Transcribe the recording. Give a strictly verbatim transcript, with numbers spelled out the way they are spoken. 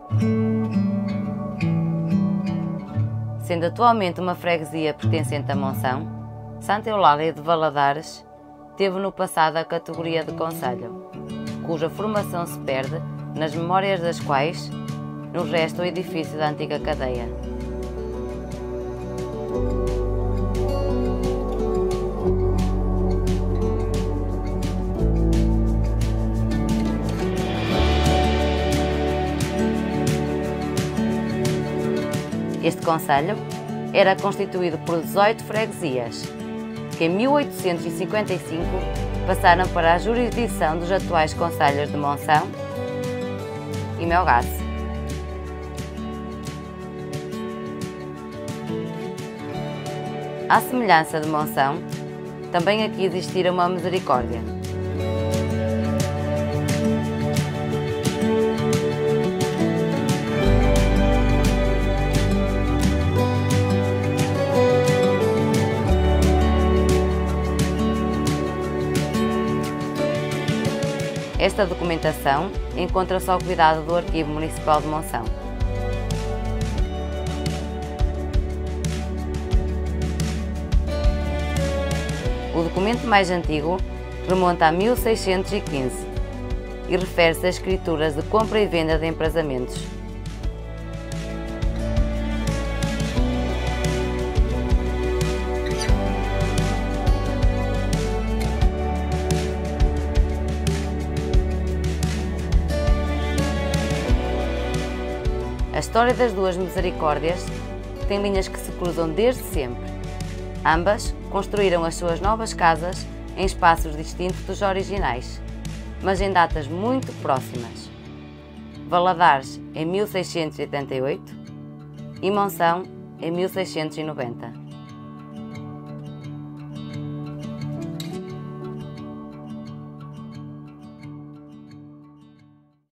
Sendo atualmente uma freguesia pertencente a Monção, Santa Eulália de Valadares teve no passado a categoria de concelho, cuja formação se perde, nas memórias das quais nos resta o edifício da antiga cadeia. Este concelho era constituído por dezoito freguesias, que em mil oitocentos e cinquenta e cinco passaram para a jurisdição dos atuais concelhos de Monção e Melgaço. À semelhança de Monção, também aqui existira uma misericórdia. Esta documentação encontra-se ao cuidado do Arquivo Municipal de Monção. O documento mais antigo remonta a mil seiscentos e quinze e refere-se a escrituras de compra e venda de empresamentos. A história das duas misericórdias tem linhas que se cruzam desde sempre. Ambas construíram as suas novas casas em espaços distintos dos originais, mas em datas muito próximas. Valadares em mil seiscentos e oitenta e oito e Monção em mil seiscentos e noventa.